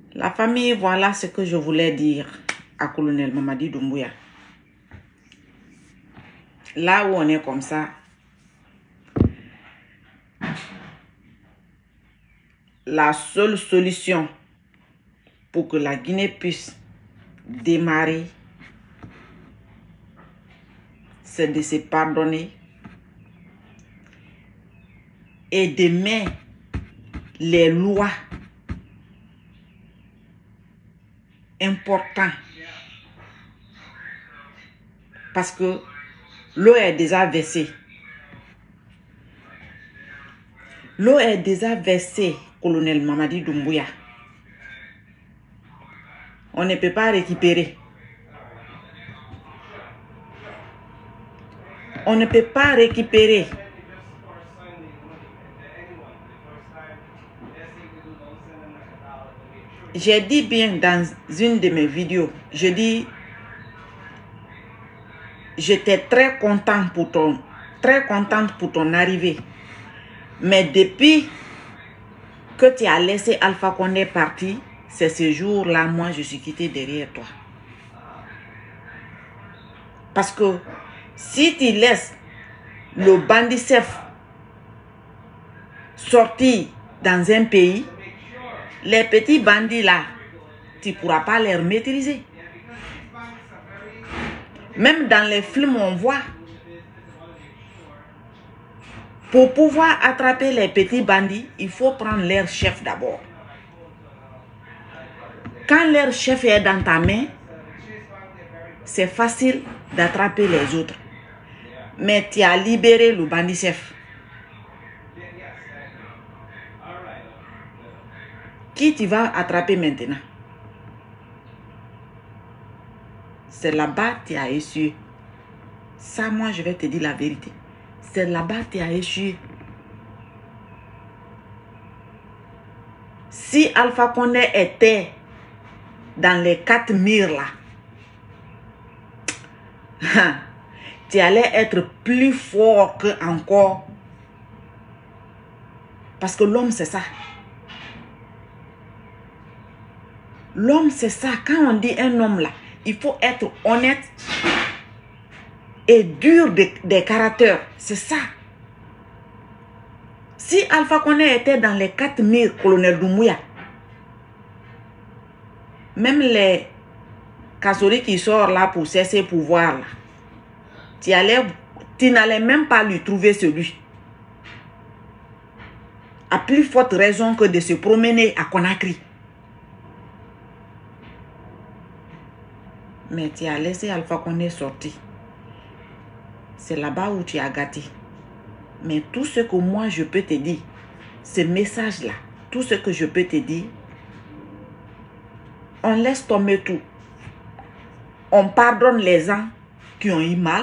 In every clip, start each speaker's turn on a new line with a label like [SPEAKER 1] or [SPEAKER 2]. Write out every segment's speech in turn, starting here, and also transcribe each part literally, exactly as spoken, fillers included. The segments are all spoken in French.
[SPEAKER 1] La famille, voilà ce que je voulais dire à Colonel Mamadi Doumbouya. Là où on est comme ça, la seule solution pour que la Guinée puisse démarrer, c'est de se pardonner et d'aimer les lois importantes. Parce que l'eau est déjà versée. L'eau est déjà versée, colonel Mamadi Doumbouya. On ne peut pas récupérer. On ne peut pas récupérer. J'ai dit bien dans une de mes vidéos, je dis, j'étais très content pour ton, très contente pour ton arrivée. Mais depuis que tu as laissé Alpha Condé partir, c'est ce jour-là, moi, je suis quitté derrière toi. Parce que si tu laisses le bandit chef sortir dans un pays, les petits bandits là, tu ne pourras pas les maîtriser. Même dans les films, on voit. Pour pouvoir attraper les petits bandits, il faut prendre leur chef d'abord. Quand leur chef est dans ta main, c'est facile d'attraper les autres. Mais tu as libéré le bandit chef. Qui tu vas attraper maintenant? C'est là-bas que tu as échoué. Ça, moi, je vais te dire la vérité. C'est là-bas que tu as échoué. Si Alpha Condé était dans les quatre murs là, tu allais être plus fort que encore. Parce que l'homme, c'est ça. L'homme, c'est ça. Quand on dit un homme là, il faut être honnête et dur de, de caractère. C'est ça. Si Alpha Condé était dans les quatre mille, colonel Doumbouya, même les Kasori qui sortent là pour cesser pouvoir là, tu allais, tu n'allais même pas lui trouver celui. À plus forte raison que de se promener à Conakry. Mais tu as laissé Alpha Condé sortir. C'est là-bas où tu as gâté. Mais tout ce que moi je peux te dire, ce message-là, tout ce que je peux te dire, on laisse tomber tout. On pardonne les gens qui ont eu mal.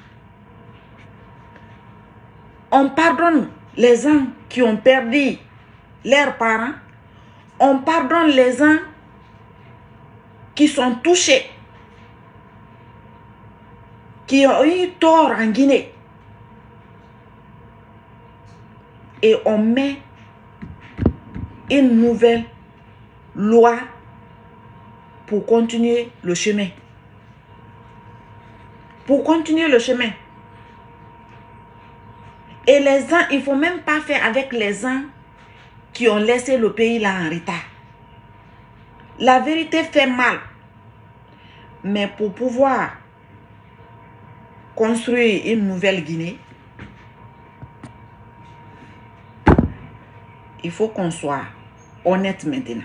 [SPEAKER 1] On pardonne les gens qui ont perdu leurs parents. On pardonne les gens qui sont touchés, qui ont eu tort en Guinée. Et on met une nouvelle loi pour continuer le chemin. Pour continuer le chemin. Et les gens, il ne faut même pas faire avec les gens qui ont laissé le pays là en retard. La vérité fait mal. Mais pour pouvoir construire une nouvelle Guinée, il faut qu'on soit honnête maintenant.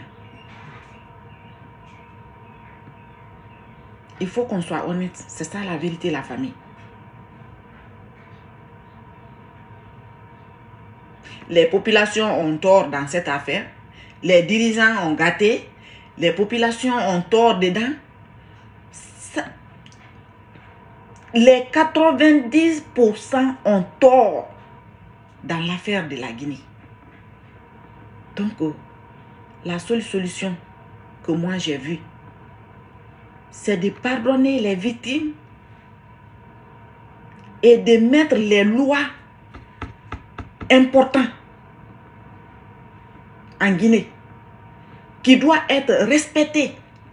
[SPEAKER 1] Il faut qu'on soit honnête. C'est ça la vérité, la famille. Les populations ont tort dans cette affaire. Les dirigeants ont gâté. Les populations ont tort dedans. Ça, les quatre-vingt-dix pour cent ont tort dans l'affaire de la Guinée. Donc, euh, la seule solution que moi j'ai vue, c'est de pardonner les victimes et de mettre les lois importantes en Guinée qui doit être respectée.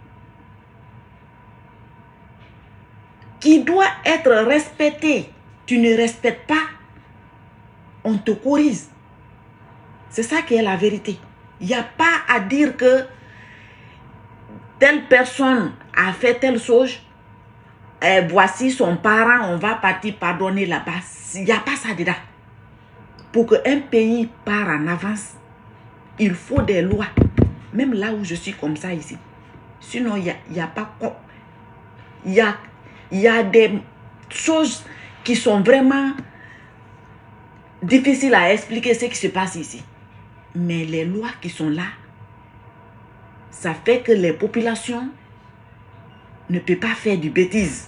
[SPEAKER 1] Qui doit être respectée. Tu ne respectes pas, on te corrige. C'est ça qui est la vérité. Il n'y a pas à dire que telle personne a fait telle chose. Et voici son parent, on va partir pardonner là-bas. Il n'y a pas ça dedans. Pour qu'un pays part en avance, il faut des lois. Même là où je suis comme ça ici. Sinon, il n'y a, y a pas... Il y a, y a des choses qui sont vraiment difficiles à expliquer ce qui se passe ici. Mais les lois qui sont là, ça fait que les populations ne peuvent pas faire du bêtise.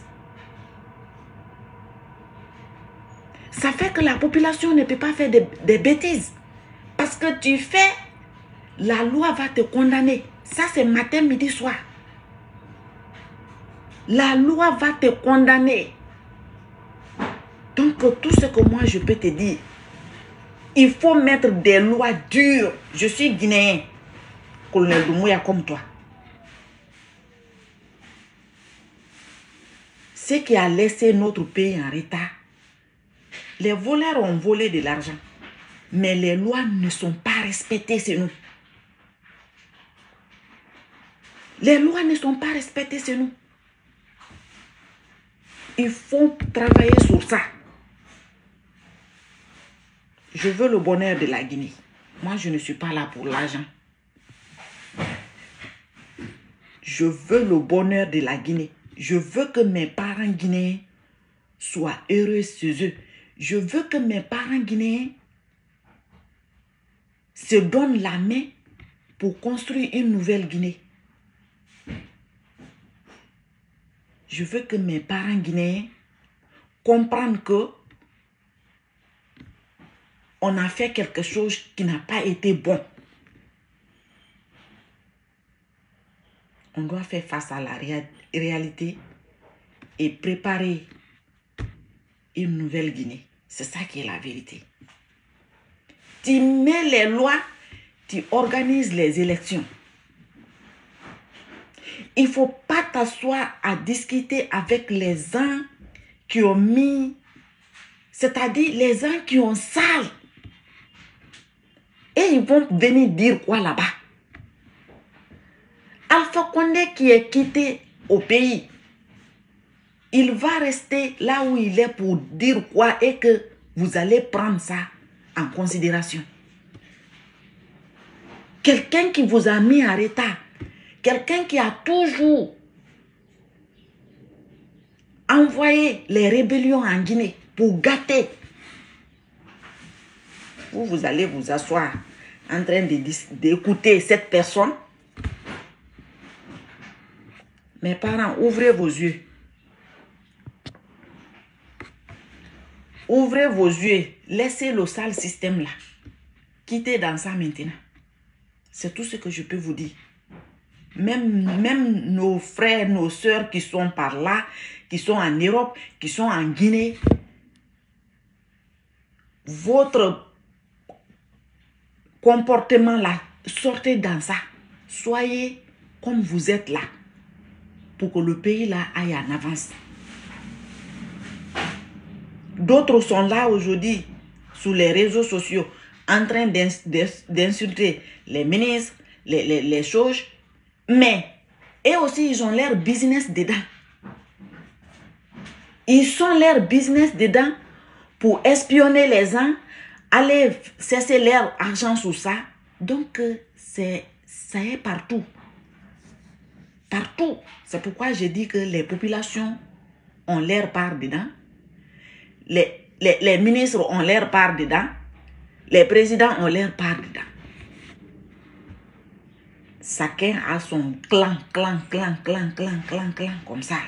[SPEAKER 1] Ça fait que la population ne peut pas faire des, des bêtises. Parce que tu fais, la loi va te condamner. Ça, c'est matin, midi, soir. La loi va te condamner. Donc, tout ce que moi, je peux te dire, il faut mettre des lois dures. Je suis guinéen, colonel Doumbouya comme toi. Ce qui a laissé notre pays en retard, les voleurs ont volé de l'argent, mais les lois ne sont pas respectées chez nous. Les lois ne sont pas respectées chez nous. Il faut travailler sur ça. Je veux le bonheur de la Guinée. Moi, je ne suis pas là pour l'argent. Je veux le bonheur de la Guinée. Je veux que mes parents guinéens soient heureux chez eux. Je veux que mes parents guinéens se donnent la main pour construire une nouvelle Guinée. Je veux que mes parents guinéens comprennent que on a fait quelque chose qui n'a pas été bon. On doit faire face à la ré réalité et préparer une nouvelle Guinée. C'est ça qui est la vérité. Tu mets les lois, tu organises les élections. Il ne faut pas t'asseoir à discuter avec les gens qui ont mis, c'est-à-dire les gens qui ont sale. Et ils vont venir dire quoi là-bas? Alpha Condé qui est quitté au pays, il va rester là où il est pour dire quoi et que vous allez prendre ça en considération. Quelqu'un qui vous a mis en retard, quelqu'un qui a toujours envoyé les rébellions en Guinée pour gâter. Vous, vous allez vous asseoir en train d'écouter cette personne. Mes parents, ouvrez vos yeux. Ouvrez vos yeux. Laissez le sale système là. Quittez dans ça maintenant. C'est tout ce que je peux vous dire. Même, même nos frères, nos sœurs qui sont par là, qui sont en Europe, qui sont en Guinée, votre comportement là, sortez dans ça. Soyez comme vous êtes là, pour que le pays là aille en avance. D'autres sont là aujourd'hui, sur les réseaux sociaux, en train d'insulter les ministres, les, les, les choses. Mais, eux aussi, ils ont leur business dedans. Ils ont leur business dedans pour espionner les gens, aller cesser leur argent sur ça. Donc, c'est ça est partout. Partout. C'est pourquoi je dis que les populations ont leur part dedans. Les, les, les ministres ont leur part dedans. Les présidents ont leur part dedans. Chacun a son clan, clan, clan, clan, clan, clan, clan, comme ça.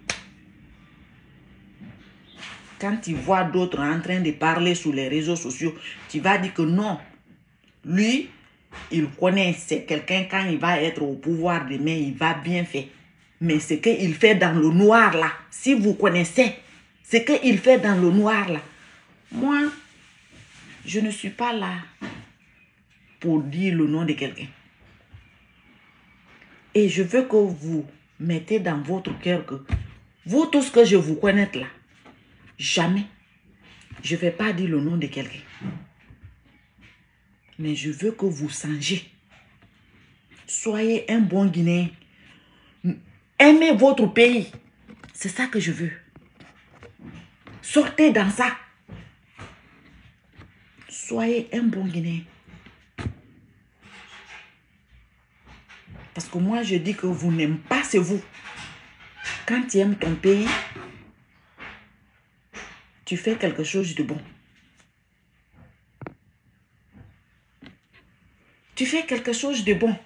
[SPEAKER 1] Quand tu vois d'autres en train de parler sur les réseaux sociaux, tu vas dire que non. Lui, il connaît, c'est quelqu'un, quand il va être au pouvoir demain, il va bien faire. Mais ce qu'il fait dans le noir là, si vous connaissez ce qu'il fait dans le noir là, moi, je ne suis pas là pour dire le nom de quelqu'un. Et je veux que vous mettez dans votre cœur que vous tous que je vous connais là, jamais, je ne vais pas dire le nom de quelqu'un. Mais je veux que vous changez. Soyez un bon Guinéen. Aimez votre pays. C'est ça que je veux. Sortez dans ça. Soyez un bon Guinéen. Parce que moi, je dis que vous n'aimez pas, c'est vous. Quand tu aimes ton pays, tu fais quelque chose de bon. Tu fais quelque chose de bon.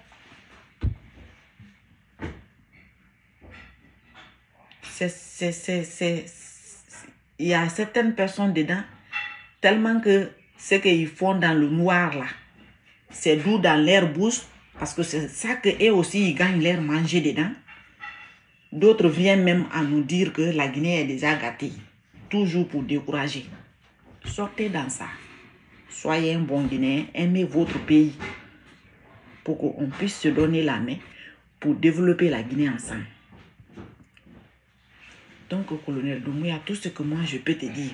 [SPEAKER 1] C'est, c'est, c'est, c'est, il y a certaines personnes dedans, tellement que ce qu'ils font dans le noir là, c'est doux dans leur bouche, parce que c'est ça qu'eux aussi, ils gagnent leur manger dedans. D'autres viennent même à nous dire que la Guinée est déjà gâtée, toujours pour décourager. Sortez dans ça. Soyez un bon Guinéen, aimez votre pays, pour qu'on puisse se donner la main pour développer la Guinée ensemble. Donc, colonel Doumbouya, tout ce que moi je peux te dire,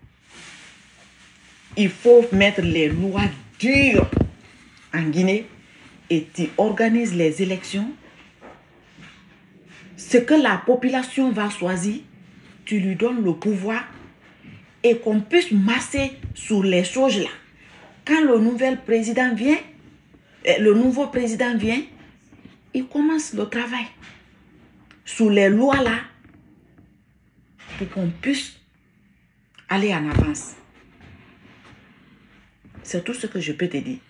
[SPEAKER 1] il faut mettre les lois dures en Guinée et tu organises les élections. Ce que la population va choisir, tu lui donnes le pouvoir et qu'on puisse masser sur les choses là. Quand le nouvel président vient, le nouveau président vient, il commence le travail sur les lois là pour qu'on puisse aller en avance. C'est tout ce que je peux te dire.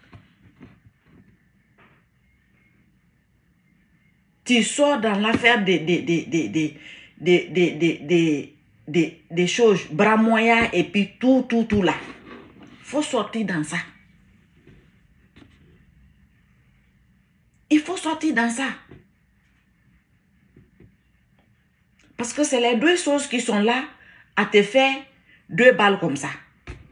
[SPEAKER 1] Tu sors dans l'affaire des, des, des, des, des, des, des, des, des, des, des choses, bras moyens et puis tout, tout, tout là. Il faut sortir dans ça. Il faut sortir dans ça. Parce que c'est les deux choses qui sont là à te faire deux balles comme ça.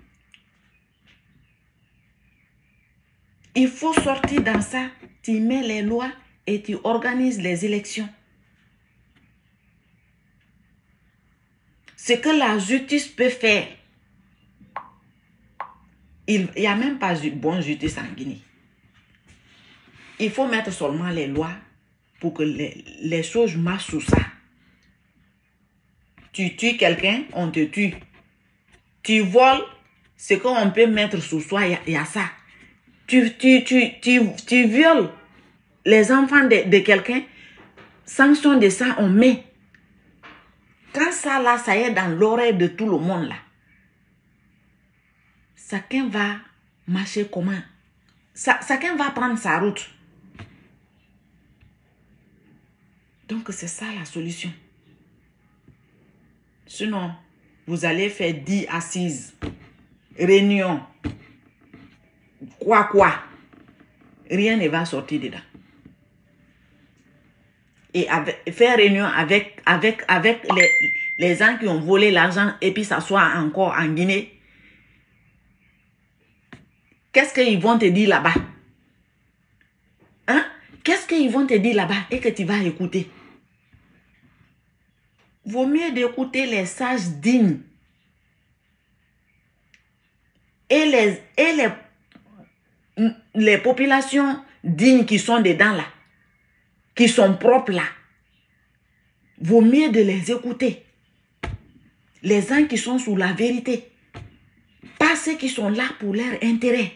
[SPEAKER 1] Il faut sortir dans ça. Tu mets les lois et tu organises les élections. Ce que la justice peut faire, il n'y a même pas de bonne justice en Guinée. Il faut mettre seulement les lois pour que les, les choses marchent sous ça. Tu tues quelqu'un, on te tue. Tu voles, ce qu'on peut mettre sous soi, il y, y a ça. Tu, tu, tu, tu, tu violes les enfants de, de quelqu'un, sanction de ça, on met. Quand ça là, ça est dans l'oreille de tout le monde là, chacun va marcher comment? Ça, chacun va prendre sa route. Donc c'est ça la solution. Sinon, vous allez faire dix assises, réunions, quoi quoi. Rien ne va sortir dedans. Et avec, faire réunion avec, avec, avec les, les gens qui ont volé l'argent et puis s'asseoir encore en Guinée. Qu'est-ce qu'ils vont te dire là-bas? Hein? Qu'est-ce qu'ils vont te dire là-bas et que tu vas écouter? Vaut mieux d'écouter les sages dignes. Et les, et les, les populations dignes qui sont dedans là, qui sont propres là. Vaut mieux de les écouter. Les gens qui sont sous la vérité. Pas ceux qui sont là pour leur intérêt.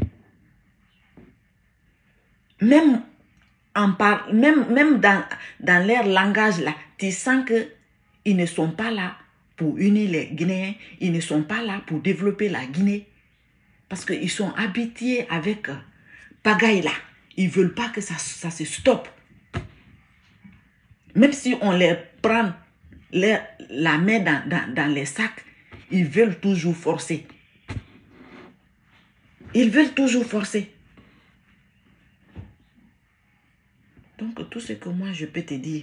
[SPEAKER 1] Même, en par, même, même dans, dans leur langage là, tu sens qu'ils ne sont pas là pour unir les Guinéens. Ils ne sont pas là pour développer la Guinée. Parce qu'ils sont habitués avec euh, pagaille là. Ils ne veulent pas que ça, ça se stoppe. Même si on les prend les, la main dans, dans, dans les sacs, ils veulent toujours forcer. Ils veulent toujours forcer. Donc, tout ce que moi je peux te dire,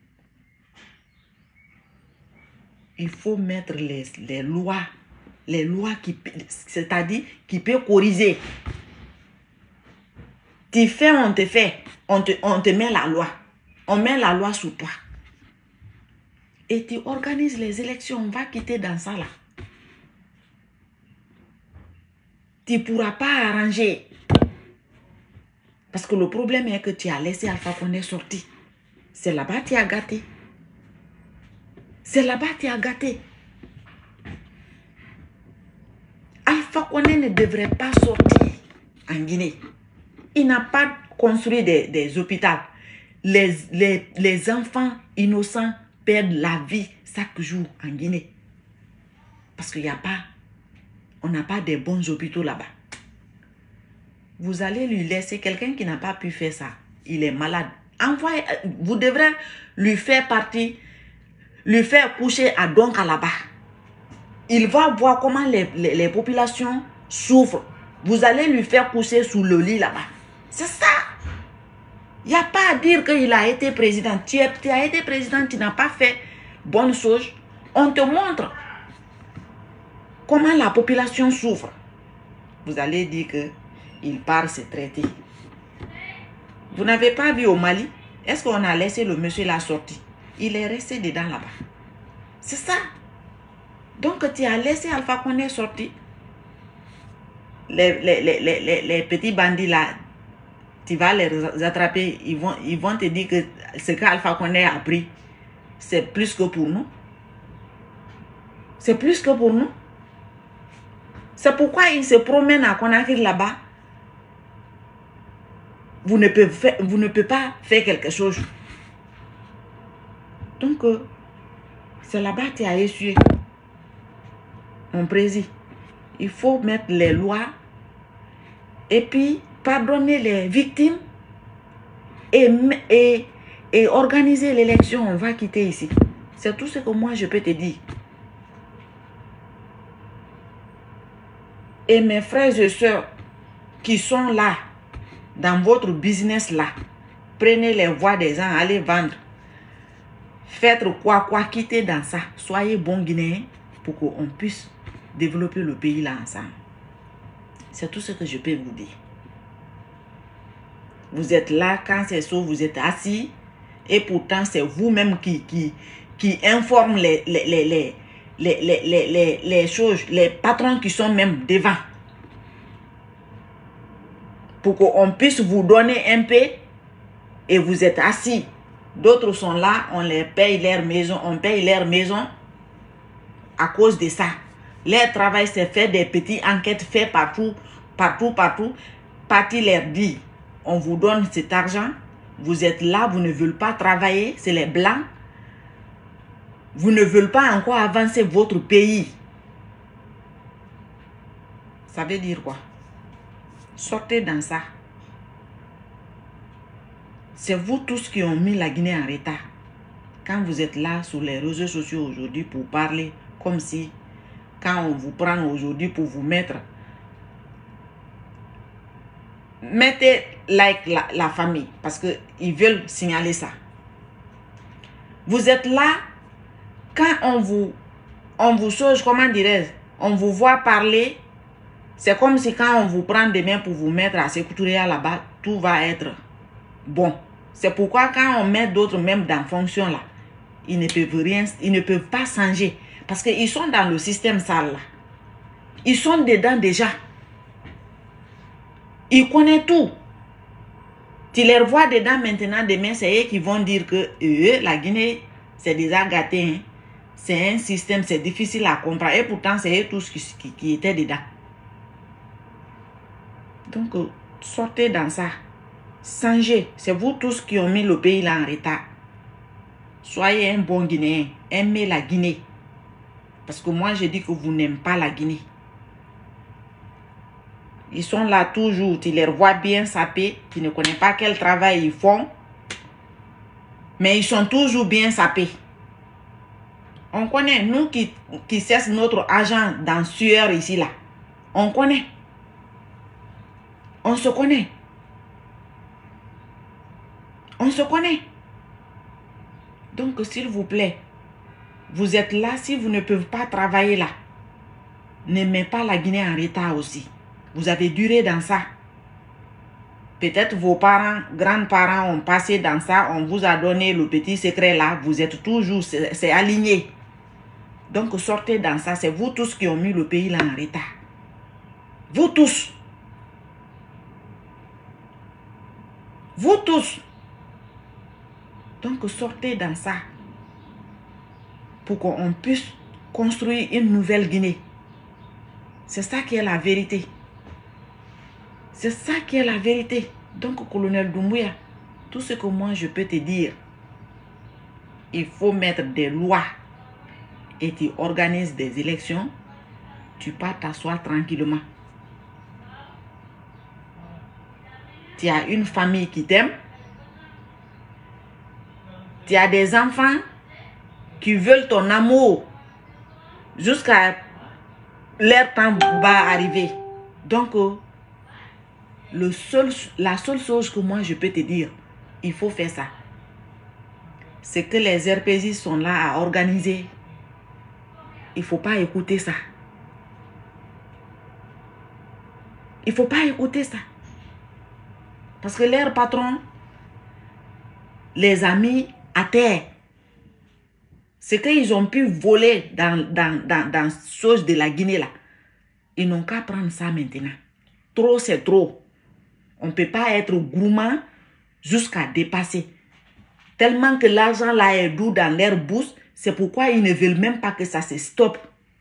[SPEAKER 1] il faut mettre les, les lois, les lois qui, c'est-à-dire qui peuvent corriger. Tu fais, on te fait, on te, on te met la loi. On met la loi sur toi. Et tu organises les élections. On va quitter dans ça là. Tu ne pourras pas arranger. Parce que le problème est que tu as laissé Alpha Condé sortir. C'est là-bas que tu as gâté. C'est là-bas que tu as gâté. Alpha Condé ne devrait pas sortir en Guinée. Il n'a pas construit des, des hôpitaux. Les, les, les enfants innocents perdent la vie chaque jour en Guinée. Parce qu'il n'y a pas, on n'a pas de bons hôpitaux là-bas. Vous allez lui laisser quelqu'un qui n'a pas pu faire ça. Il est malade. Envoyez, vous devrez lui faire partie, lui faire coucher à Donka là-bas. Il va voir comment les, les, les populations souffrent. Vous allez lui faire coucher sous le lit là-bas. C'est ça. Il n'y a pas à dire qu'il a été président. Tu, es, tu as été président, tu n'as pas fait bonne chose. On te montre comment la population souffre. Vous allez dire qu'il part se traiter. Vous n'avez pas vu au Mali? Est-ce qu'on a laissé le monsieur là sortir? Il est resté dedans là-bas. C'est ça. Donc tu as laissé Alpha Condé sortir. Les, les, les, les, les petits bandits là, tu vas les attraper. Ils vont, ils vont te dire que ce qu'Alpha Condé a pris, c'est plus que pour nous. C'est plus que pour nous. C'est pourquoi ils se promènent à Conakry là-bas. Vous ne pouvez faire, vous ne pouvez pas faire quelque chose. Donc, euh, c'est là-bas que tu as essuyé. Mon président, il faut mettre les lois et puis pardonner les victimes et, et, et organiser l'élection. On va quitter ici. C'est tout ce que moi je peux te dire. Et mes frères et sœurs qui sont là, dans votre business là, prenez les voix des gens, allez vendre. Faites quoi, quoi, quittez dans ça. Soyez bons Guinéens pour qu'on puisse développer le pays là ensemble. C'est tout ce que je peux vous dire. Vous êtes là, quand c'est ça, vous êtes assis. Et pourtant, c'est vous-même qui, qui, qui informe les, les, les, les, les, les, les, les, les choses, les patrons qui sont même devant. Pour qu'on puisse vous donner un peu et vous êtes assis. D'autres sont là, on les paye leur maison, on paye leur maison à cause de ça. Leur travail, c'est faire des petites enquêtes faites partout, partout, partout. Parti leur dit, on vous donne cet argent, vous êtes là, vous ne voulez pas travailler, c'est les blancs. Vous ne voulez pas encore avancer votre pays. Ça veut dire quoi? Sortez dans ça. C'est vous tous qui ont mis la Guinée en retard. Quand vous êtes là sur les réseaux sociaux aujourd'hui pour parler comme si, quand on vous prend aujourd'hui pour vous mettre, mettez like la, la famille parce qu'ils veulent signaler ça. Vous êtes là, quand on vous, on vous chose, comment dirais-je, on vous voit parler, c'est comme si quand on vous prend des mains pour vous mettre à Sécouturia là-bas, tout va être bon. C'est pourquoi quand on met d'autres même dans fonction là, ils ne peuvent rien, ils ne peuvent pas changer. Parce qu'ils sont dans le système sale là. Ils sont dedans déjà. Ils connaissent tout. Tu les vois dedans maintenant, demain, c'est eux qui vont dire que eux, la Guinée, c'est déjà gâté. Hein. C'est un système, c'est difficile à comprendre. Et pourtant, c'est eux tous qui, qui, qui étaient dedans. Donc, euh, sortez dans ça. Changez. C'est vous tous qui ont mis le pays là en retard. Soyez un bon Guinéen. Aimez la Guinée. Parce que moi, je dis que vous n'aimez pas la Guinée. Ils sont là toujours. Tu les vois bien sapés. Tu ne connais pas quel travail ils font. Mais ils sont toujours bien sapés. On connaît. Nous qui, qui cessent notre argent dans sueur ici là. On connaît. On se connaît. On se connaît. Donc, s'il vous plaît, vous êtes là, si vous ne pouvez pas travailler là, n'aimez pas la Guinée en retard aussi. Vous avez duré dans ça. Peut-être vos parents, grands-parents ont passé dans ça, on vous a donné le petit secret là, vous êtes toujours, c'est aligné. Donc sortez dans ça, c'est vous tous qui ont mis le pays là en retard. Vous tous. Vous tous. Donc sortez dans ça pour qu'on puisse construire une nouvelle Guinée. C'est ça qui est la vérité. C'est ça qui est la vérité. Donc, colonel Doumbouya, tout ce que moi je peux te dire, il faut mettre des lois et tu organises des élections, tu pars t'asseoir tranquillement. Tu as une famille qui t'aime, tu as des enfants qui veulent ton amour jusqu'à leur temps va arriver. Donc, le seul, la seule chose que moi je peux te dire, il faut faire ça. C'est que les R P J sont là à organiser. Il ne faut pas écouter ça. Il ne faut pas écouter ça. Parce que leurs patrons les a mis à terre. Ce qu'ils ont pu voler dans, dans, dans, dans chose de la Guinée là. Ils n'ont qu'à prendre ça maintenant. Trop, c'est trop. On ne peut pas être gourmand jusqu'à dépasser. Tellement que l'argent là est doux dans leur bourse, c'est pourquoi ils ne veulent même pas que ça se stoppe.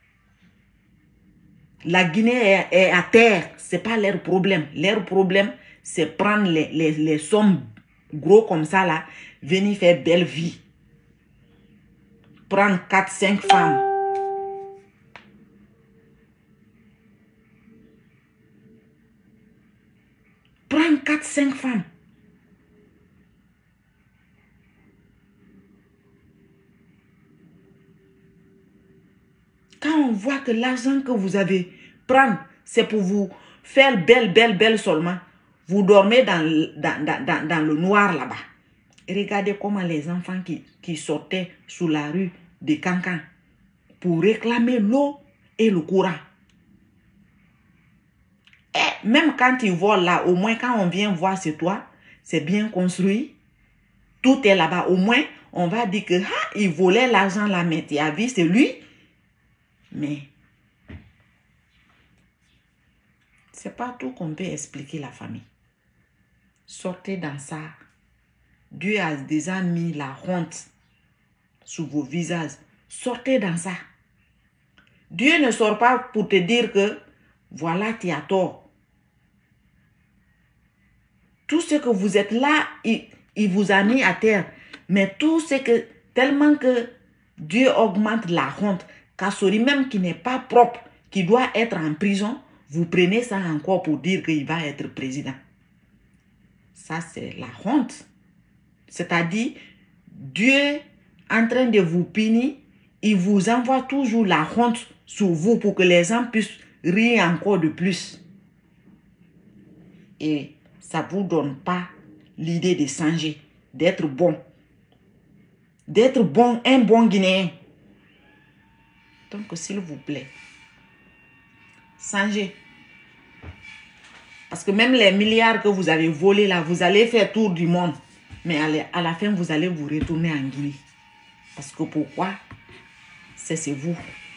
[SPEAKER 1] La Guinée est, est à terre, ce n'est pas leur problème. Leur problème, c'est prendre les, les, les sommes gros comme ça là, venir faire belle vie. Prendre quatre cinq femmes. Prendre quatre cinq femmes. Quand on voit que l'argent que vous avez prendre, c'est pour vous faire belle, belle, belle seulement, vous dormez dans, dans, dans, dans, dans le noir là-bas. Regardez comment les enfants qui, qui sortaient sous la rue de Cancan pour réclamer l'eau et le courant. Et même quand ils volent là, au moins quand on vient voir c'est toi, c'est bien construit, tout est là-bas. Au moins, on va dire que ah, il volait l'argent là, mais tu as vu, c'est lui. Mais c'est pas tout qu'on peut expliquer la famille. Sortez dans ça. Dieu a déjà mis la honte sur vos visages. Sortez dans ça. Dieu ne sort pas pour te dire que voilà, tu as tort. Tout ce que vous êtes là, il, il vous a mis à terre. Mais tout ce que, tellement que Dieu augmente la honte, Kassori même qui n'est pas propre, qui doit être en prison, vous prenez ça encore pour dire qu'il va être président. Ça, c'est la honte. C'est-à-dire, Dieu, en train de vous punir, il vous envoie toujours la honte sur vous pour que les gens puissent rire encore de plus. Et ça ne vous donne pas l'idée de changer, d'être bon. D'être bon, un bon Guinéen. Donc, s'il vous plaît, changez. Parce que même les milliards que vous avez volés là, vous allez faire tour du monde. Mais à la fin, vous allez vous retourner en Guinée. Parce que pourquoi? C'est vous.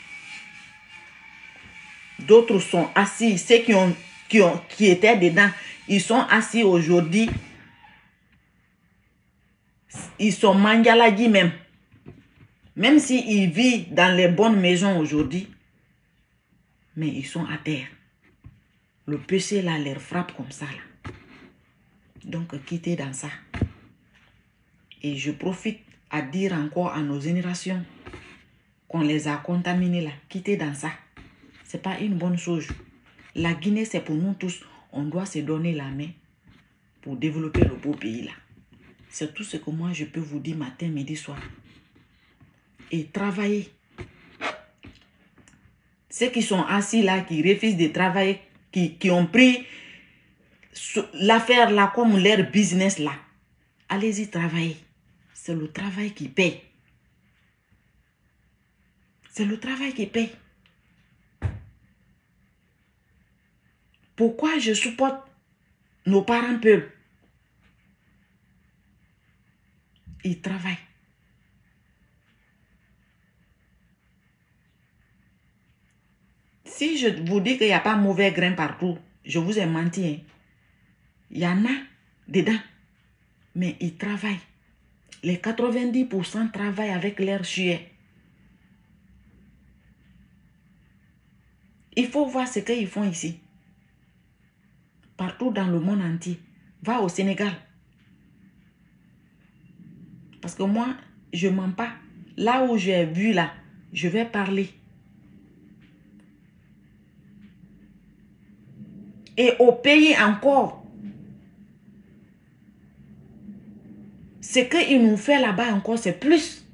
[SPEAKER 1] D'autres sont assis. Ceux qui, ont, qui, ont, qui étaient dedans, ils sont assis aujourd'hui. Ils sont mangalagi même. Même s'ils vivent dans les bonnes maisons aujourd'hui. Mais ils sont à terre. Le péché là leur frappe comme ça là. Donc quittez dans ça. Et je profite à dire encore à nos générations qu'on les a contaminés là. Quittez dans ça. Ce n'est pas une bonne chose. La Guinée, c'est pour nous tous. On doit se donner la main pour développer le beau pays là. C'est tout ce que moi je peux vous dire matin, midi, soir. Et travailler. Ceux qui sont assis là, qui refusent de travailler, qui, qui ont pris l'affaire là comme leur business là. Allez-y travailler. C'est le travail qui paye. C'est le travail qui paye. Pourquoi je supporte nos parents peuvent. Ils travaillent. Si je vous dis qu'il n'y a pas mauvais grain partout, je vous ai menti. Hein. Il y en a dedans. Mais ils travaillent. Les quatre-vingt-dix pour cent travaillent avec l'air suet. Il faut voir ce qu'ils font ici. Partout dans le monde entier. Va au Sénégal. Parce que moi, je ne mens pas. Là où j'ai vu là, je vais parler. Et au pays encore, ce qu'ils nous font là-bas encore, c'est plus.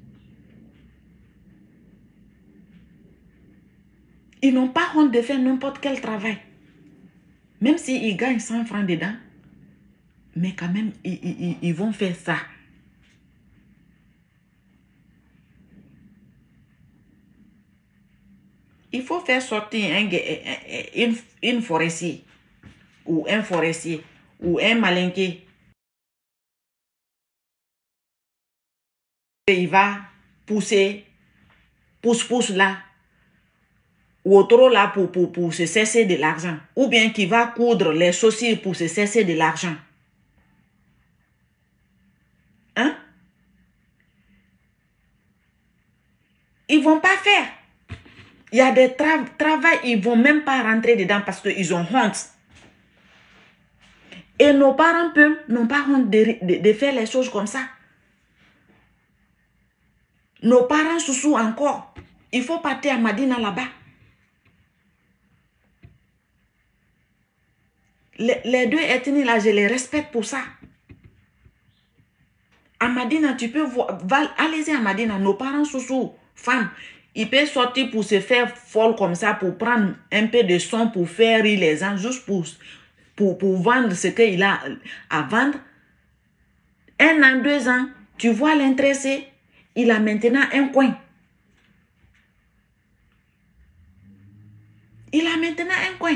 [SPEAKER 1] Ils n'ont pas honte de faire n'importe quel travail. Même s'ils gagnent cent francs dedans, mais quand même, ils, ils, ils vont faire ça. Il faut faire sortir un, une, une forestier, ou un forestier, ou un malinqué. Il va pousser, pousse-pousse là, ou autre là pour, pour, pour se cesser de l'argent. Ou bien qui va coudre les chaussures pour se cesser de l'argent. Hein? Ils ne vont pas faire. Il y a des tra travaux, ils ne vont même pas rentrer dedans parce qu'ils ont honte. Et nos parents n'ont pas honte de, de, de faire les choses comme ça. Nos parents sous encore. Il faut partir à Madina là-bas. Les, les deux ethnies là, je les respecte pour ça. À Madina, tu peux voir, allez-y à Madina, nos parents sous femmes, ils peuvent sortir pour se faire folle comme ça, pour prendre un peu de son, pour faire rire les gens, juste pour, pour, pour vendre ce qu'il a à vendre. Un an, deux ans, tu vois l'intéressé, il a maintenant un coin. Il a maintenant un coin.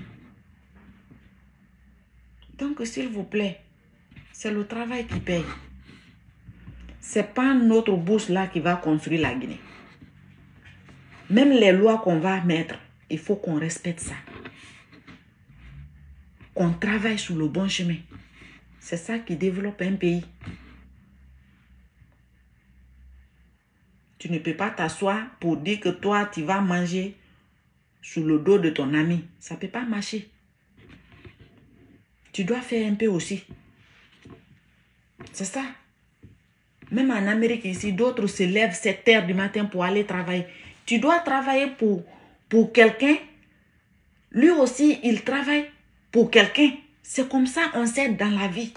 [SPEAKER 1] Donc, s'il vous plaît, c'est le travail qui paye. Ce n'est pas notre bourse là qui va construire la Guinée. Même les lois qu'on va mettre, il faut qu'on respecte ça. Qu'on travaille sur le bon chemin. C'est ça qui développe un pays. Tu ne peux pas t'asseoir pour dire que toi, tu vas manger sous le dos de ton ami. Ça ne peut pas marcher. Tu dois faire un peu aussi. C'est ça. Même en Amérique ici, d'autres se lèvent sept heures du matin pour aller travailler. Tu dois travailler pour, pour quelqu'un. Lui aussi, il travaille pour quelqu'un. C'est comme ça on s'aide dans la vie.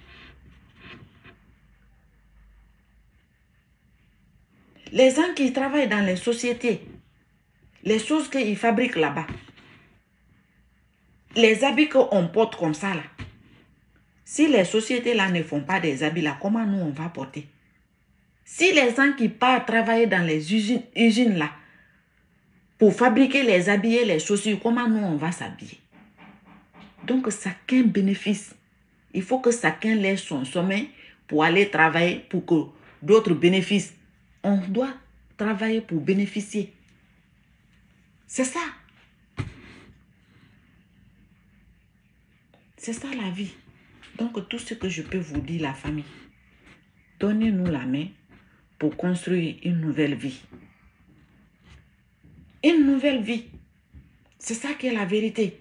[SPEAKER 1] Les gens qui travaillent dans les sociétés, les choses qu'ils fabriquent là-bas, les habits qu'on porte comme ça là, si les sociétés là ne font pas des habits là, comment nous on va porter? Si les gens qui partent travailler dans les usines, usines là, pour fabriquer les habits et les chaussures, comment nous on va s'habiller? Donc chacun bénéficie. Il faut que chacun laisse son sommeil pour aller travailler pour que d'autres bénéficient. On doit travailler pour bénéficier. C'est ça. C'est ça la vie. Donc tout ce que je peux vous dire, la famille, donnez-nous la main pour construire une nouvelle vie. Une nouvelle vie. C'est ça qui est la vérité.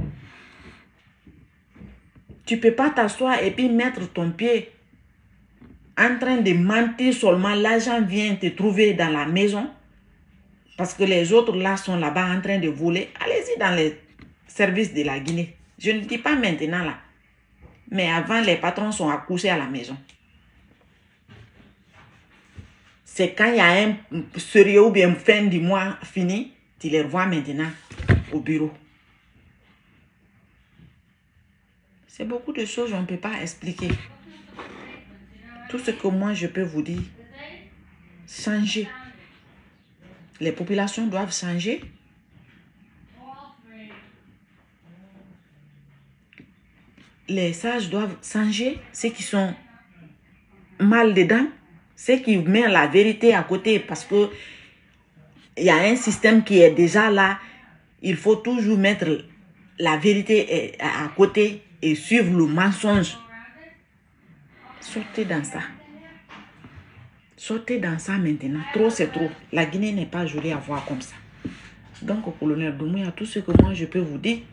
[SPEAKER 1] Tu ne peux pas t'asseoir et puis mettre ton pied en train de mentir seulement. L'argent vient te trouver dans la maison parce que les autres là sont là-bas en train de voler. Allez-y dans les services de la Guinée. Je ne dis pas maintenant là. Mais avant, les patrons sont accouchés à la maison. C'est quand il y a un sérieux ou bien fin du mois fini, tu les vois maintenant au bureau. C'est beaucoup de choses qu'on ne peut pas expliquer. Tout ce que moi je peux vous dire, changer. Les populations doivent changer. les sages doivent changer, ceux qui sont mal dedans, ceux qui mettent la vérité à côté, parce que il y a un système qui est déjà là. Il faut toujours mettre la vérité à côté et suivre le mensonge. Sortez dans ça. Sortez dans ça maintenant. Trop, c'est trop. La Guinée n'est pas jolie à voir comme ça. Donc, au colonel Doumbouya, tout ce que moi je peux vous dire,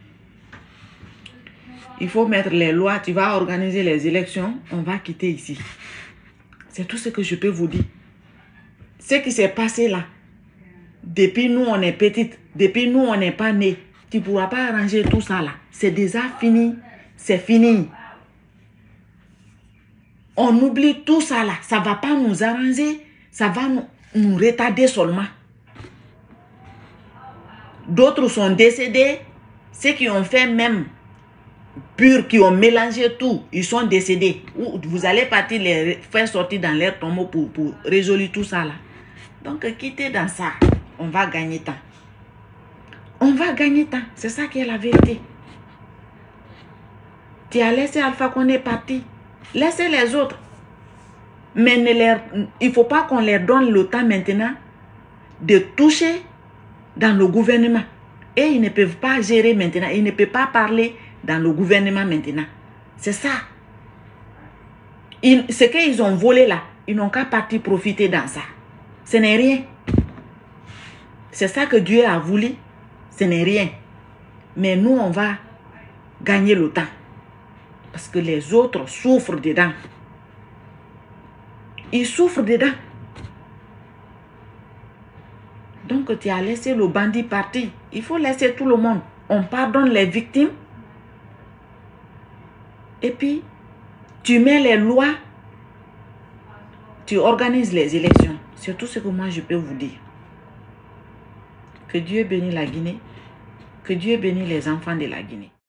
[SPEAKER 1] il faut mettre les lois. Tu vas organiser les élections. On va quitter ici. C'est tout ce que je peux vous dire. Ce qui s'est passé là, depuis nous on est petites, depuis nous on n'est pas nés, tu ne pourras pas arranger tout ça là. C'est déjà fini. C'est fini. On oublie tout ça là. Ça ne va pas nous arranger. Ça va nous, nous retarder seulement. D'autres sont décédés. Ceux qui ont fait même pur, qui ont mélangé tout, ils sont décédés. Vous allez partir les faire sortir dans l'air tombeau pour, pour résoudre tout ça là. Donc quittez dans ça. On va gagner temps. On va gagner temps. C'est ça qui est la vérité. Tu as laissé Alpha Condé parti. Laissez les autres. Mais ne leur, il ne faut pas qu'on leur donne le temps maintenant de toucher dans le gouvernement. Et ils ne peuvent pas gérer maintenant. Ils ne peuvent pas parler dans le gouvernement maintenant. C'est ça. Ils, ce qu'ils ont volé là, ils n'ont qu'à partir profiter dans ça. Ce n'est rien. C'est ça que Dieu a voulu. Ce n'est rien. Mais nous, on va gagner le temps. Parce que les autres souffrent dedans. Ils souffrent dedans. Donc, tu as laissé le bandit partir. Il faut laisser tout le monde. On pardonne les victimes. Et puis, tu mets les lois. Tu organises les élections. C'est tout ce que moi, je peux vous dire. Que Dieu bénisse la Guinée. Que Dieu bénisse les enfants de la Guinée.